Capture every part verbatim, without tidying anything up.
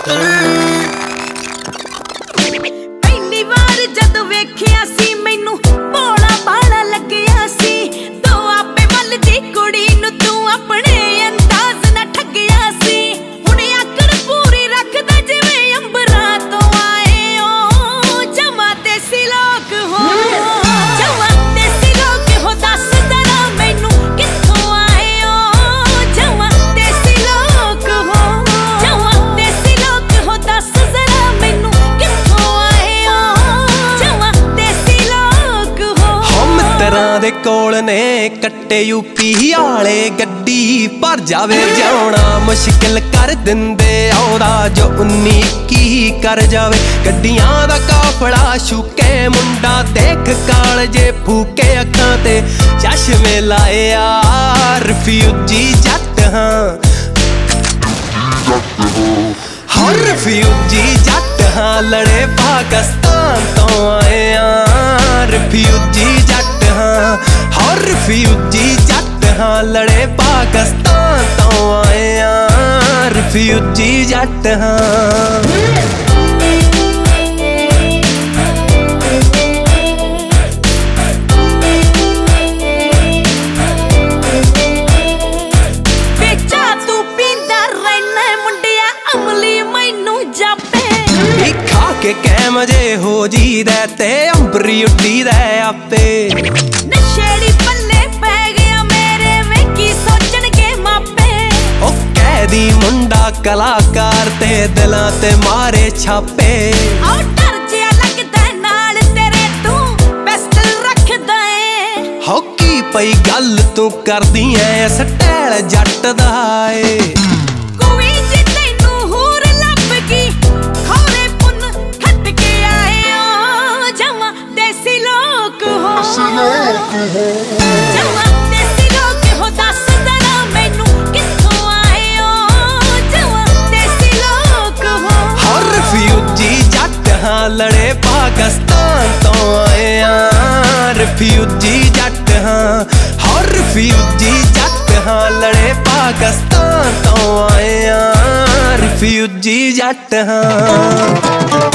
पहली बार जद वेखिया सी मैनू भोला भाला लग्या सी तो आपे मल दी कुड़ी नू तू अपने अंदाज ना ठगिया सी हुण आकड़ पूरी रखदा जिवें अंबरां तो आए ओ जमा देसी लोग हो जमा देसी लोग हो दस जरा मैनू कित्थों आए ओ जमा देसी लोग हो जमा देसी लोग हो दस जरा मैनू कित्थों आए ओ जमा देसी लोग हो हम तरह दे कोल ने कट्टे यूपी आले गड्डी भर जावे जाना मुश्किल कर दिंदे औदा जो उन्नी की कर जावे गड्डियां दा काफड़ा शुके मुंडा देख कालजे फूके अखां ते चश्मे लाए यार रिफ्यूजी जट हां हर रिफ्यूजी जट हां लड़े पाकिस्तान तो आए यार रिफ्यूजी जट हां हर रिफ्यूजी जट हां लड़े पाकिस्तान तो आए यार रिफ्यूजी जट हां के कैम जे हो जी दे ते अंबरी उड्डी दे आपे नशेड़ी पल्ले पै गया मेरे में की सोचन के मापे ओ कैदी मुंडा कलाकार ते दिलां ते मारे छापे ओ डर जिया लगदा नाल तेरे तू पिस्टल रखदा ए हो की पई गल तू करदी ऐ स्टाइल जट दा ए जमा देसी लोग हो दस जरा मैनू कित्थों आए ओ जमा देसी लोग हो हर रिफ्यूजी जट हां लड़े पाकिस्तान तो आए यार रिफ्यूजी जट हां हर रिफ्यूजी जट हां लड़े पाकिस्तान तो आए यार रिफ्यूजी जट हां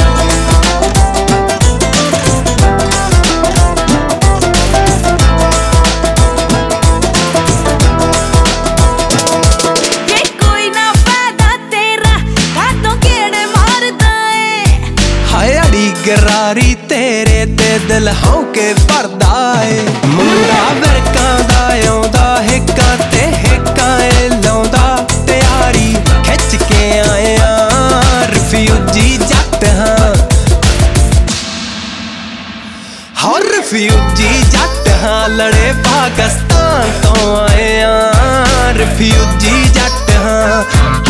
गरारी तेरे ते दिल हौके भरदा ए मुंडा वरकां दा आउंदा हिक्का ते हिक्का ए लाउंदा तैयारी खिच के आए यार रिफ्यूजी जट हां हर रिफ्यूजी जट हां लड़े पाकिस्तान तो आए यार रिफ्यूजी जट हां